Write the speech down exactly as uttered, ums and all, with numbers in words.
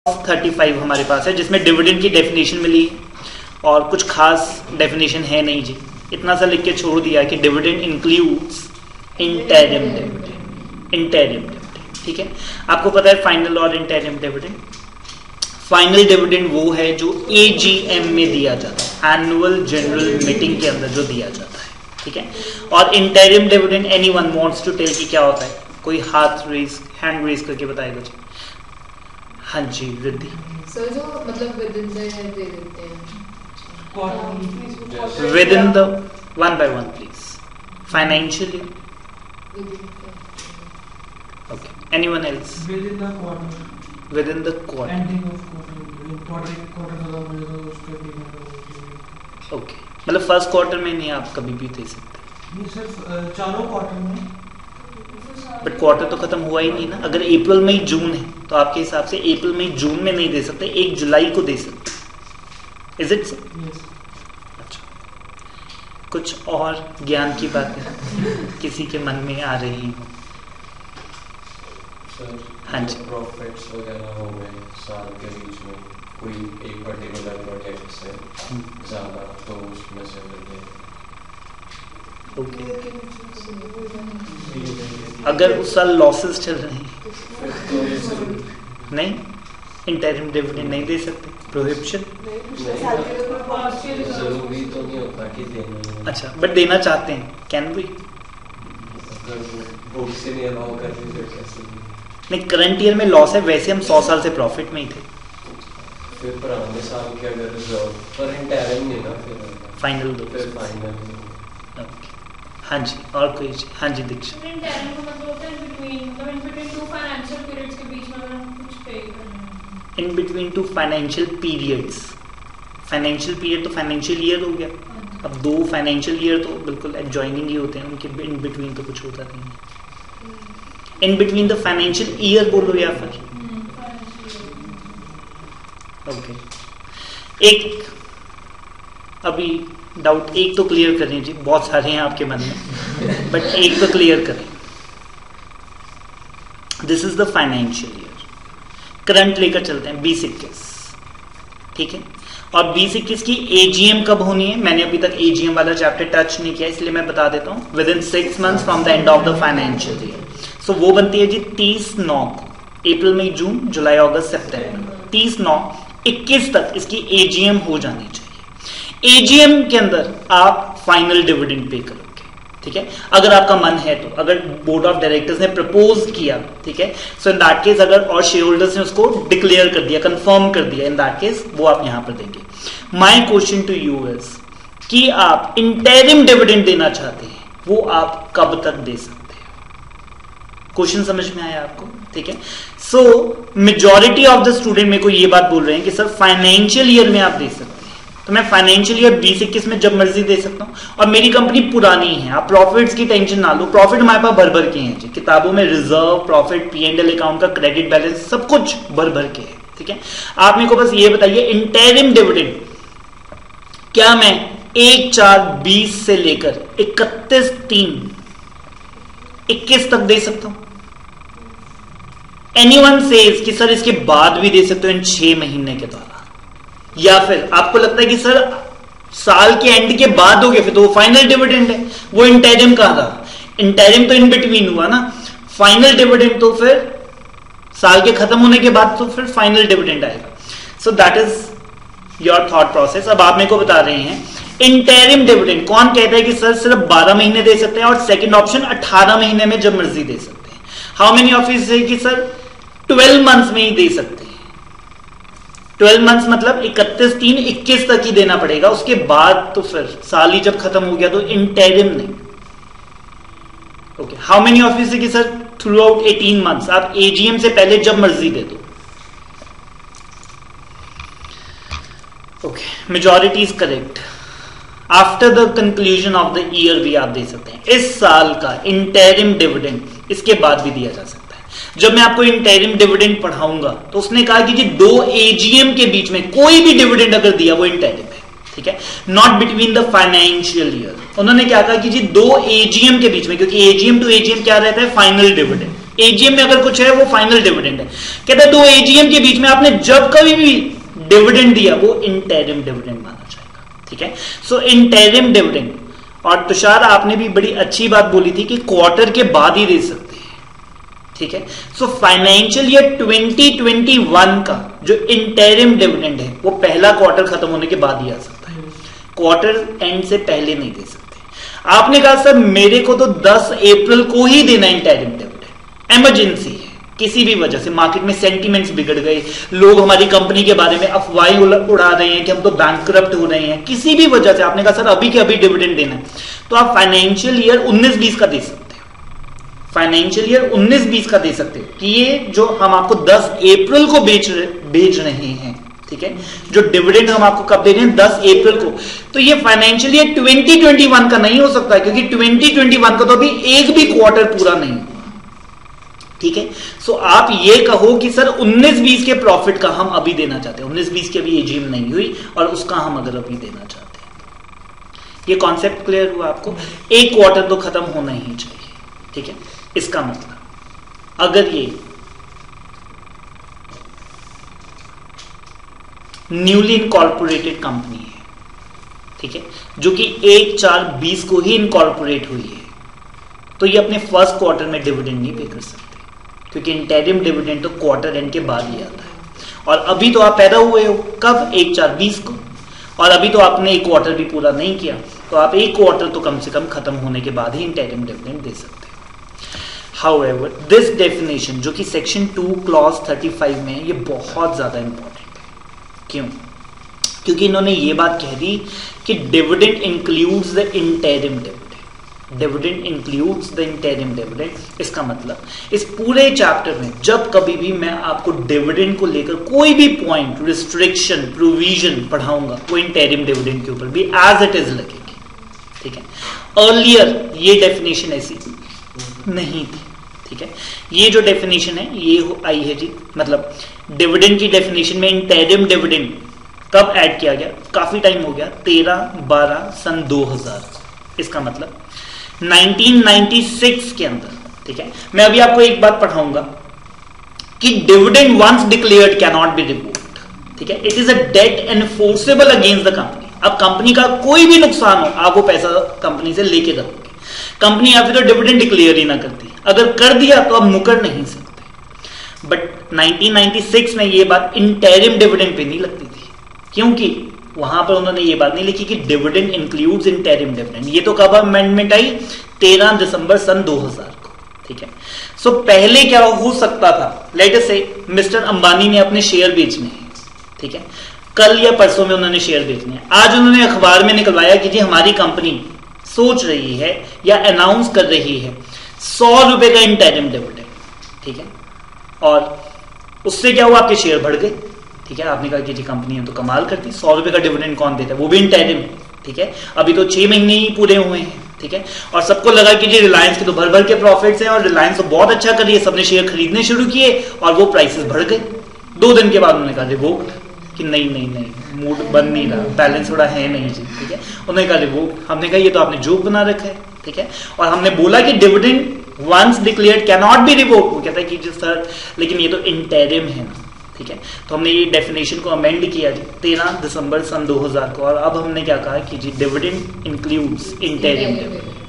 Thirty five हमारे पास है जिसमें डिविडेंड की डेफिनेशन मिली और कुछ खास डेफिनेशन है नहीं जी, इतना सा लिख के छोड़ दिया कि dividend includes interim dividend, interim dividend. ठीक है, आपको पता है फाइनल और इंटरिम डिविडेंड। फाइनल डिविडेंड वो है जो एजीएम में दिया जाता है, एनुअल जनरल मीटिंग के अंदर जो दिया जाता है। ठीक है, और interim dividend anyone wants to tell कि क्या होता है? कोई हाथ रेज, हैंड रेज करके बताएगा जी। हाँ जी रिद्धि सर, जो मतलब विद इन द दे देते हैं, within the one by one please. Financially, okay, anyone else? Within the quarter, within the quarter, ending of quarter, quarter quarter खत्म हो जाए तो उसके भी। ओके, मतलब फर्स्ट क्वार्टर में नहीं आप कभी भी दे सकते। ये सिर्फ चारों क्वार्टर में, बट क्वार्टर तो खत्म हुआ ही नहीं ना। अगर अप्रैल मई जून है तो आपके हिसाब से अप्रैल मई जून में नहीं दे सकते, एक जुलाई को दे सकते। Is it so? अच्छा, कुछ और ज्ञान की बातें किसी के मन में आ रही हो? हाँ जी, प्रॉफिट्स वगैरह हो गए साल के बीच में, कोई एक पर्टिकुलर प्रोजेक्ट से ज्यादा तो उसमें से मिलते हैं। ओके, अगर उस साल लॉसेस चल रहे हैं नहीं, इंटरिम डिविडेंड नहीं दे सकते, प्रोहिबिशन। जरूरी तो नहीं होता कि देना। अच्छा, बट देना चाहते हैं, कैन बी। बुक से नहीं अलाउ कर रही फिर कैसे? नहीं, करंट ईयर में लॉस है, वैसे हम सौ साल से प्रॉफिट में ही थे। फिर पुराने साल के अगर रिजर्व पर इंटरिम नहीं ना, फिर फाइनल दो, फिर फाइनल। ओके, हाँ जी, और कोई? हाँ जी दीक्षा। इंटरिम का मतलब होता है इन बिटवीन, मतलब in between two financial periods के बीच में अगर हम कुछ पे करना है। In between two financial periods, financial period तो फाइनेंशियल ईयर हो गया। अब दो फाइनेंशियल ईयर तो बिल्कुल एडजॉइनिंग ही होते हैं, उनके इन बिटवीन तो कुछ होता नहीं है। In between the financial year बोलो या फिर ओके। एक अभी डाउट एक तो क्लियर करें जी, बहुत सारे हैं आपके मन में, बट एक तो क्लियर करें। This is the financial year, current लेकर चलते हैं बीस इक्कीस। ठीक है, और बीस इक्कीस की एजीएम कब होनी है? मैंने अभी तक एजीएम वाला चैप्टर टच नहीं किया, इसलिए मैं बता देता हूं। Within six months from the end of the financial year. So वो बनती है जी तीस नौ को, अप्रैल मई जून जुलाई अगस्त सितंबर, तीस नौ इक्कीस तक इसकी एजीएम हो जानी चाहिए। एजीएम के अंदर आप फाइनल डिविडेंड पे करोगे। ठीक है, अगर आपका मन है तो, अगर बोर्ड ऑफ डायरेक्टर्स ने प्रपोज किया, ठीक है, सो इन दैट केस अगर और शेयर होल्डर्स ने उसको डिक्लेयर कर दिया, कंफर्म कर दिया, इन दैट केस वो आप यहां पर देंगे। My question to you is कि आप इंटरिम डिविडेंड देना चाहते हैं, वो आप कब तक दे सकते हैं? क्वेश्चन समझ में आया आपको? ठीक है, so majority of the student मेरे को ये बात बोल रहे हैं कि सर फाइनेंशियल ईयर में आप दे सकते हैं। तो मैं फाइनेंशियल ईयर बीस इक्कीस में जब मर्जी दे सकता हूं, और मेरी कंपनी पुरानी है, आप प्रॉफिट्स की टेंशन ना लो। प्रॉफिट हमारे पास भर भर के हैं जी, किताबों में reserve, profit, P and L account का क्रेडिट बैलेंस सब कुछ भर भर के है। ठीक है, आप मेरे को बस ये बताइए इंटरिम डिविडेंड क्या मैं एक चार बीस से लेकर इकतीस तीन इक्कीस तक दे सकता हूं? एनीवन सेज कि सर इसके बाद भी दे सकते हो इन छह महीने के दौरान, या फिर आपको लगता है कि सर साल के एंड के बाद हो गया फिर तो वो फाइनल डिविडेंड है, वो इंटरिम कहां रहा? इंटरिम तो इन बिटवीन हुआ ना, फाइनल डिविडेंड तो फिर साल के खत्म होने के बाद तो फिर फाइनल डिविडेंड आएगा। So that is your thought process. अब आप मेरे को बता रहे हैं इंटरिम डिविडेंड कौन कहता है कि सर सिर्फ बारह महीने दे सकते हैं, और सेकंड ऑप्शन अठारह महीने में जब मर्जी दे सकते हैं। हाउ मेनी ऑफिस है कि सर ट्वेल्व मंथ्स में ही दे सकते हैं। ट्वेल्व मंथ्स मतलब इकतीस तीन इक्कीस तक ही देना पड़ेगा, उसके बाद तो फिर साल ही जब खत्म हो गया तो इंटरिम नहीं। ओके, हाउ मेनी ऑफिस है कि sir throughout eighteen months, आप एजीएम से पहले जब मर्जी दे दो। Okay, majority is correct. After the conclusion of the year भी आप दे सकते हैं। इस साल का इंटरिम डिविडेंड इसके बाद भी दिया जा सकता है। जब मैं आपको इंटरिम डिविडेंड पढ़ाऊंगा तो उसने कहा कि जी दो एजीएम के बीच में कोई भी डिविडेंड अगर दिया वो इंटरिम है। ठीक है, not between the financial year. उन्होंने क्या कहा कि जी दो एजीएम के बीच में, क्योंकि एजीएम टू एजीएम क्या रहता है? Final dividend. एजीएम में अगर कुछ है वो फाइनल डिविडेंड है। कहते हैं दो एजीएम के बीच में आपने जब कभी भी डिविडेंड दिया वो इंटरिम डिविडेंड माना जाएगा। ठीक है, सो इंटरिम डिविडेंड। और तुषार आपने भी बड़ी अच्छी बात बोली थी कि क्वार्टर के बाद ही दे सकते हैं। ठीक है, so financial year twenty twenty one का जो इंटरिम डिविडेंड है वो पहला क्वार्टर खत्म होने के बाद ही आ सकता है, क्वार्टर एंड से पहले नहीं दे सकते। आपने कहा सर मेरे को तो दस अप्रैल को ही देना इंटरिम डिविडेंड, इमरजेंसी है, किसी भी वजह से मार्केट में सेंटीमेंट्स बिगड़ गए, लोग हमारी कंपनी के बारे में अफवाहें उड़ा रहे हैं कि हम तो बैंकरप्ट हो रहे हैं, किसी भी वजह से आपने कहा सर अभी के अभी डिविडेंड देना है, तो आप फाइनेंशियल ईयर उन्नीस बीस का दे सकते हो। फाइनेंशियल ईयर उन्नीस बीस का दे सकते हो कि ये जो हम आपको दस अप्रैल को बेच भेज रहे हैं, ठीक है, जो डिविडेंड हम आपको कब दे रहे हैं दस अप्रैल को, तो ये financial year twenty twenty one का नहीं हो सकता क्योंकि ट्वेंटी ट्वेंटी वन का तो अभी एक भी क्वार्टर पूरा नहीं हुआ। ठीक है, सो आप ये कहो कि सर उन्नीस बीस के प्रॉफिट का हम अभी देना चाहते हैं, उन्नीस बीस की अभी एजीएम नहीं हुई और उसका हम अगर अभी देना चाहते हैं, ये कॉन्सेप्ट क्लियर हुआ आपको? एक क्वार्टर तो खत्म होना ही चाहिए। ठीक है, इसका मतलब अगर ये न्यूली इनकॉर्पोरेटेड कंपनी है, ठीक है, जो कि एक चार बीस को ही इनकॉर्पोरेट हुई है, तो ये अपने फर्स्ट क्वार्टर में डिविडेंड नहीं पे कर सकते क्योंकि इंटरिम डिविडेंड तो क्वार्टर एंड के बाद ही आता है। और अभी तो आप पैदा हुए हो कब? एक चार बीस को, और अभी तो आपने एक क्वार्टर भी पूरा नहीं किया, तो आप एक क्वार्टर तो कम से कम खत्म होने के बाद ही इंटरिम डिविडेंड दे सकते हो। हाउएवर दिस डेफिनेशन जो कि section two clause thirty five में है, ये बहुत ज्यादा इंपॉर्टेंट है। क्यों? क्योंकि इन्होंने ये बात कह दी कि dividend includes the interim dividend, dividend includes the interim dividend. इसका मतलब इस पूरे चैप्टर में जब कभी भी मैं आपको डिविडेंड को लेकर कोई भी पॉइंट, रिस्ट्रिक्शन, प्रोविजन पढ़ाऊंगा वो इंटरिम डिविडेंड के ऊपर भी एज इट इज लगेगी। ठीक है, अर्लियर ये डेफिनेशन ऐसी नहीं थी। ठीक है, ये जो डेफिनेशन है ये आई है जी, मतलब डिविडेंड की डेफिनेशन में इंटरिम डिविडेंड कब ऐड किया गया? काफी टाइम हो गया, तेरह बारह सन दो हजार। इसका मतलब नाइनटीन नाइंटी सिक्स के अंदर। ठीक है, मैं अभी आपको एक बात पढ़ाऊंगा कि dividend once declared can not be revoked. ठीक है, it is a debt enforceable against the company. अब कंपनी का कोई भी नुकसान हो, आप वो पैसा कंपनी से लेके रखोगे। कंपनी या फिर तो डिविडेंड डिक्लेयर ही ना करती, अगर कर दिया तो आप मुकर नहीं सकते। बट नाइनटीन नाइंटी सिक्स में ये बात इंटरिम डिविडेंड पे नहीं लगती थी, क्योंकि वहां पर उन्होंने ये बात नहीं लिखी कि डिविडेंड इंक्लूड्स इंटरिम डिविडेंड। ये तो कब अमेंडमेंट आई? तेरह दिसंबर सन दो हजार को। ठीक है, सो so, पहले क्या हो सकता था, लेट अस से मिस्टर अंबानी ने अपने शेयर बेचने हैं। ठीक है, कल या परसों में उन्होंने शेयर बेचने हैं, आज उन्होंने अखबार में निकलवाया कि जी हमारी कंपनी सोच रही है या अनाउंस कर रही है सौ रुपए का इंटरिम डिविडेंड। ठीक है, और उससे क्या हुआ? आपके शेयर बढ़ गए। ठीक है, आपने कहा कि जी कंपनी है तो कमाल करती, सौ रुपए का डिविडेंड कौन देता है, वो भी इंटरिम। ठीक है, अभी तो छह महीने ही पूरे हुए हैं। ठीक है, और सबको लगा कि जी रिलायंस के तो भर भर के प्रॉफिट्स हैं और रिलायंस तो बहुत अच्छा कर रही है, सबने शेयर खरीदने शुरू किए और वो प्राइसेस बढ़ गए। दो दिन के बाद उन्होंने कहा रिवोक्ड, कि नहीं नहीं नहीं मूड बन नहीं रहा, बैलेंस थोड़ा है नहीं जी। ठीक है, उन्होंने कहा रिवोक्ड। हमने कहा ये तो आपने जोक बना रखा है। ठीक है, और हमने बोला कि dividend once declared can not be revoked. वो कहता है कि जी सर लेकिन ये तो इंटरिम है ना। ठीक है, तो हमने ये डेफिनेशन को अमेंड किया जी तेरह दिसंबर सन दो हजार को, और अब हमने क्या कहा कि जी डिविडेंड इंक्लूड्स इंटरिम डिविडेंड।